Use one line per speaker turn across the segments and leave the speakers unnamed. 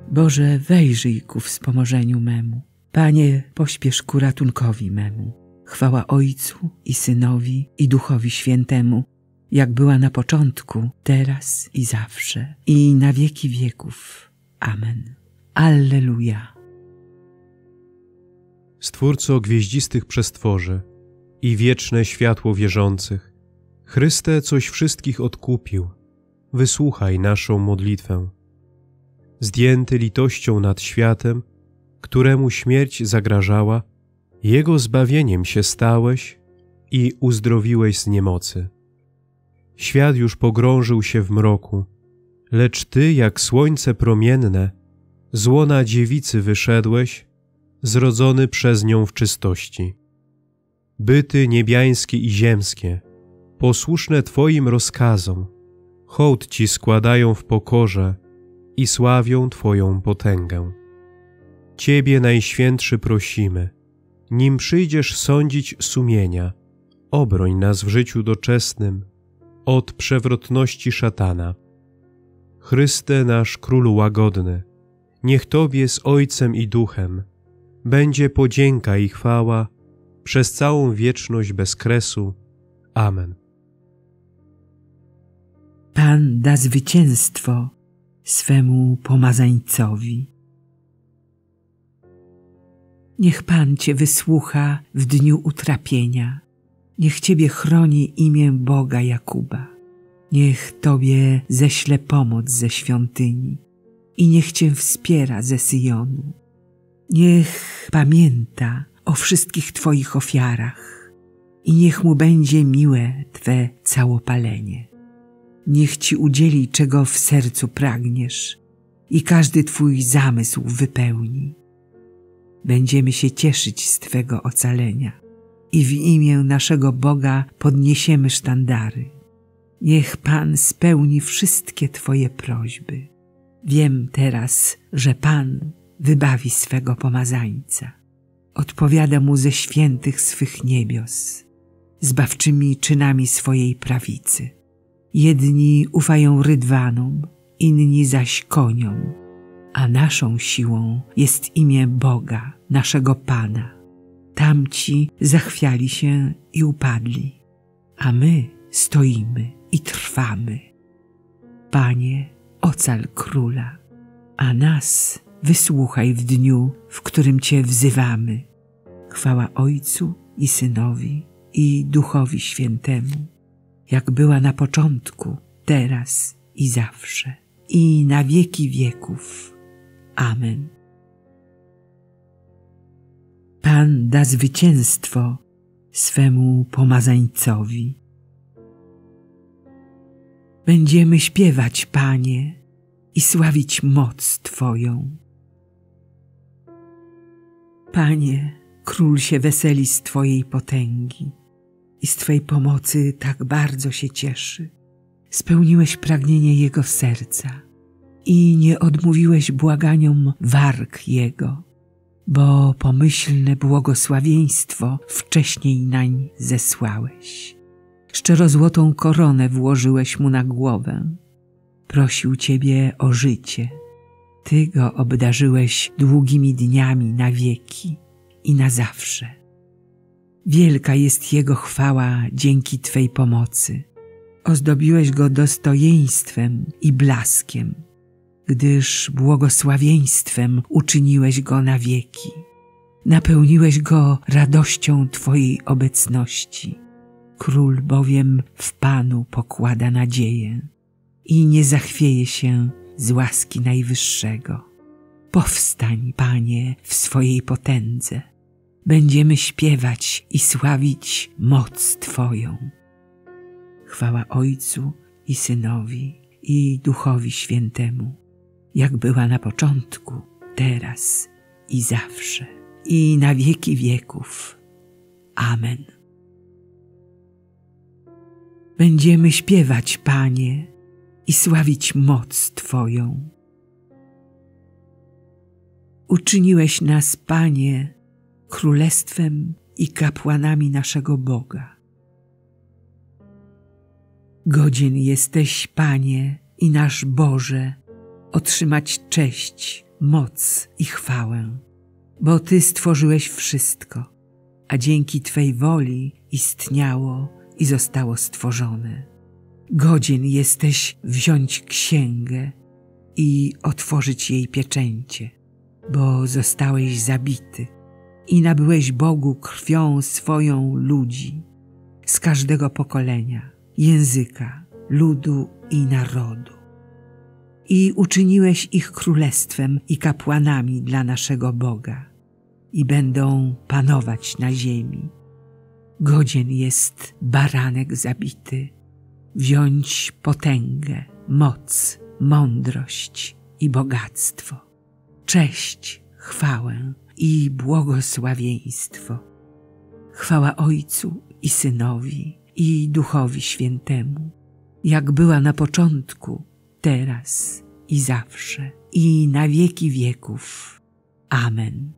Boże, wejrzyj ku wspomożeniu memu. Panie, pośpiesz ku ratunkowi memu. Chwała Ojcu i Synowi i Duchowi Świętemu, jak była na początku, teraz i zawsze, i na wieki wieków. Amen. Alleluja.
Stwórco gwieździstych przestworzy i wieczne światło wierzących, Chryste, coś wszystkich odkupił, wysłuchaj naszą modlitwę. Zdjęty litością nad światem, któremu śmierć zagrażała, Jego zbawieniem się stałeś i uzdrowiłeś z niemocy. Świat już pogrążył się w mroku, lecz Ty, jak słońce promienne, z łona dziewicy wyszedłeś, zrodzony przez nią w czystości. Byty niebiańskie i ziemskie, posłuszne Twoim rozkazom, hołd Ci składają w pokorze i sławią Twoją potęgę. Ciebie, Najświętszy, prosimy, nim przyjdziesz sądzić sumienia, obroń nas w życiu doczesnym od przewrotności szatana. Chryste, nasz Królu łagodny, niech Tobie z Ojcem i Duchem będzie podzięka i chwała przez całą wieczność bez kresu. Amen.
Pan da zwycięstwo swemu pomazańcowi. Niech Pan Cię wysłucha w dniu utrapienia. Niech Ciebie chroni imię Boga Jakuba. Niech Tobie ześle pomoc ze świątyni i niech Cię wspiera ze Syjonu. Niech pamięta o wszystkich Twoich ofiarach i niech Mu będzie miłe Twe całopalenie. Niech Ci udzieli, czego w sercu pragniesz i każdy Twój zamysł wypełni. Będziemy się cieszyć z Twego ocalenia i w imię naszego Boga podniesiemy sztandary. Niech Pan spełni wszystkie Twoje prośby. Wiem teraz, że Pan wybawi swego pomazańca. Odpowiada Mu ze świętych swych niebios, zbawczymi czynami swojej prawicy. Jedni ufają rydwanom, inni zaś koniom, a naszą siłą jest imię Boga, naszego Pana. Tamci zachwiali się i upadli, a my stoimy i trwamy. Panie, ocal króla, a nas wysłuchaj w dniu, w którym Cię wzywamy. Chwała Ojcu i Synowi i Duchowi Świętemu, jak była na początku, teraz i zawsze, i na wieki wieków. Amen. Pan da zwycięstwo swemu pomazańcowi. Będziemy śpiewać, Panie, i sławić moc Twoją. Panie, Król się weseli z Twojej potęgi i z Twej pomocy tak bardzo się cieszy. Spełniłeś pragnienie Jego serca i nie odmówiłeś błaganiom warg Jego, bo pomyślne błogosławieństwo wcześniej nań zesłałeś. Szczerozłotą koronę włożyłeś mu na głowę. Prosił Ciebie o życie. Ty go obdarzyłeś długimi dniami na wieki i na zawsze. Wielka jest Jego chwała dzięki Twej pomocy. Ozdobiłeś go dostojeństwem i blaskiem, gdyż błogosławieństwem uczyniłeś go na wieki. Napełniłeś go radością Twojej obecności. Król bowiem w Panu pokłada nadzieję i nie zachwieje się z łaski Najwyższego. Powstań, Panie, w swojej potędze. Będziemy śpiewać i sławić moc Twoją. Chwała Ojcu i Synowi i Duchowi Świętemu, jak była na początku, teraz i zawsze, i na wieki wieków. Amen. Będziemy śpiewać, Panie, i sławić moc Twoją. Uczyniłeś nas, Panie, królestwem i kapłanami naszego Boga. Godzien jesteś, Panie i nasz Boże, otrzymać cześć, moc i chwałę, bo Ty stworzyłeś wszystko, a dzięki Twej woli istniało i zostało stworzone. Godzien jesteś wziąć księgę i otworzyć jej pieczęcie, bo zostałeś zabity i nabyłeś Bogu krwią swoją ludzi z każdego pokolenia, języka, ludu i narodu. I uczyniłeś ich królestwem i kapłanami dla naszego Boga i będą panować na ziemi. Godzien jest baranek zabity, wziąć potęgę, moc, mądrość i bogactwo, cześć, chwałę i błogosławieństwo. Chwała Ojcu i Synowi i Duchowi Świętemu, jak była na początku, teraz i zawsze, i na wieki wieków. Amen.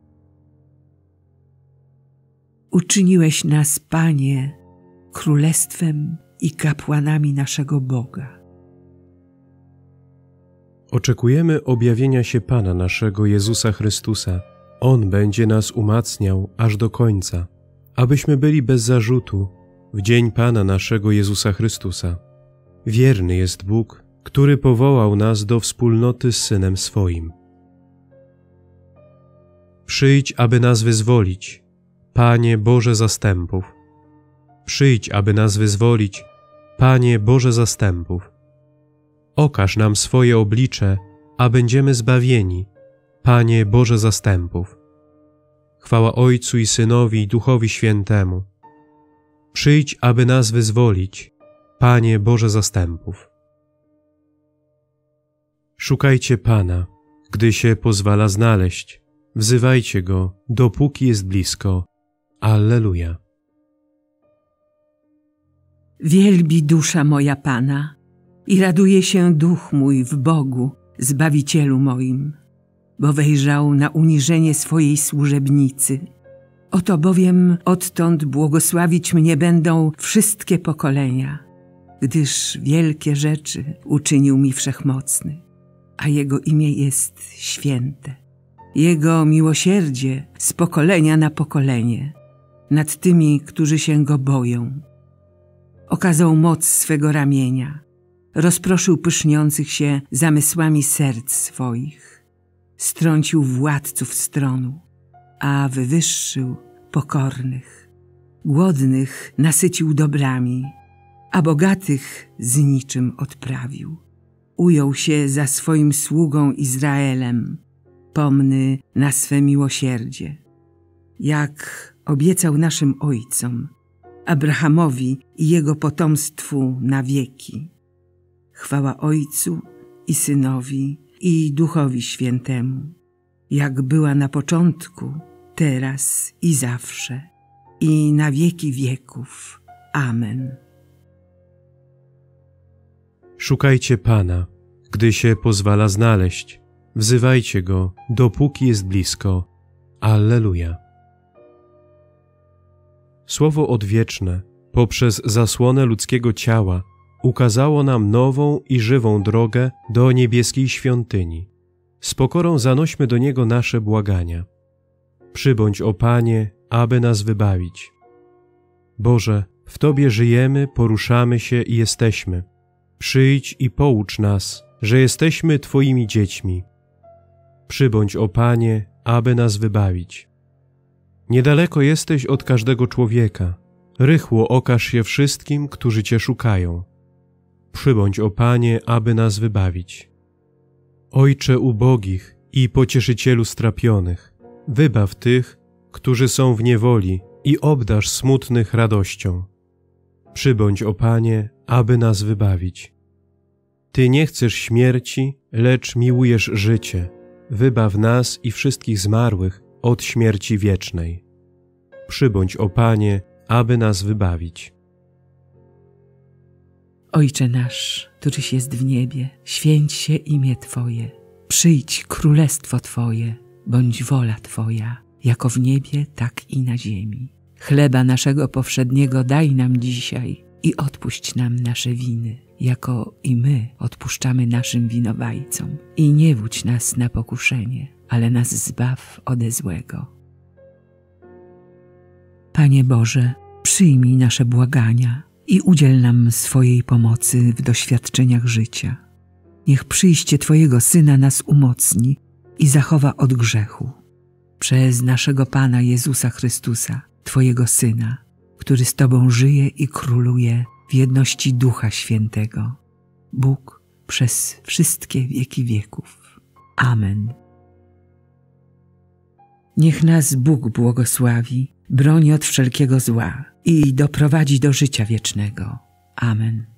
Uczyniłeś nas, Panie, królestwem i kapłanami naszego Boga.
Oczekujemy objawienia się Pana naszego Jezusa Chrystusa. On będzie nas umacniał aż do końca, abyśmy byli bez zarzutu w dzień Pana naszego Jezusa Chrystusa. Wierny jest Bóg, który powołał nas do wspólnoty z Synem swoim. Przyjdź, aby nas wyzwolić, Panie Boże zastępów. Przyjdź, aby nas wyzwolić, Panie Boże zastępów. Okaż nam swoje oblicze, a będziemy zbawieni, Panie Boże zastępów. Chwała Ojcu i Synowi i Duchowi Świętemu. Przyjdź, aby nas wyzwolić, Panie Boże zastępów. Szukajcie Pana, gdy się pozwala znaleźć. Wzywajcie Go, dopóki jest blisko. Alleluja.
Wielbi dusza moja Pana i raduje się duch mój w Bogu, Zbawicielu moim, bo wejrzał na uniżenie swojej służebnicy. Oto bowiem odtąd błogosławić mnie będą wszystkie pokolenia, gdyż wielkie rzeczy uczynił mi Wszechmocny, a Jego imię jest święte. Jego miłosierdzie z pokolenia na pokolenie nad tymi, którzy się Go boją. Okazał moc swego ramienia, rozproszył pyszniących się zamysłami serc swoich, strącił władców stronu, a wywyższył pokornych. Głodnych nasycił dobrami, a bogatych z niczym odprawił. Ujął się za swoim sługą Izraelem, pomny na swe miłosierdzie, jak obiecał naszym ojcom, Abrahamowi i jego potomstwu na wieki. Chwała Ojcu i Synowi i Duchowi Świętemu, jak była na początku, teraz i zawsze, i na wieki wieków. Amen.
Szukajcie Pana, gdy się pozwala znaleźć. Wzywajcie Go, dopóki jest blisko. Alleluja. Słowo odwieczne, poprzez zasłonę ludzkiego ciała, ukazało nam nową i żywą drogę do niebieskiej świątyni. Z pokorą zanośmy do Niego nasze błagania. Przybądź, o Panie, aby nas wybawić. Boże, w Tobie żyjemy, poruszamy się i jesteśmy. Przyjdź i poucz nas, że jesteśmy Twoimi dziećmi. Przybądź, o Panie, aby nas wybawić. Niedaleko jesteś od każdego człowieka. Rychło okaż się wszystkim, którzy Cię szukają. Przybądź, o Panie, aby nas wybawić. Ojcze ubogich i pocieszycielu strapionych, wybaw tych, którzy są w niewoli i obdarz smutnych radością. Przybądź, o Panie, aby nas wybawić. Ty nie chcesz śmierci, lecz miłujesz życie. Wybaw nas i wszystkich zmarłych od śmierci wiecznej. Przybądź, o Panie, aby nas wybawić.
Ojcze nasz, któryś jest w niebie, święć się imię Twoje. Przyjdź królestwo Twoje, bądź wola Twoja, jako w niebie, tak i na ziemi. Chleba naszego powszedniego daj nam dzisiaj i odpuść nam nasze winy, jako i my odpuszczamy naszym winowajcom. I nie wódź nas na pokuszenie, ale nas zbaw ode złego. Panie Boże, przyjmij nasze błagania i udziel nam swojej pomocy w doświadczeniach życia. Niech przyjście Twojego Syna nas umocni i zachowa od grzechu. Przez naszego Pana Jezusa Chrystusa, Twojego Syna, który z Tobą żyje i króluje w jedności Ducha Świętego, Bóg przez wszystkie wieki wieków. Amen. Niech nas Bóg błogosławi, broni od wszelkiego zła i doprowadzi do życia wiecznego. Amen.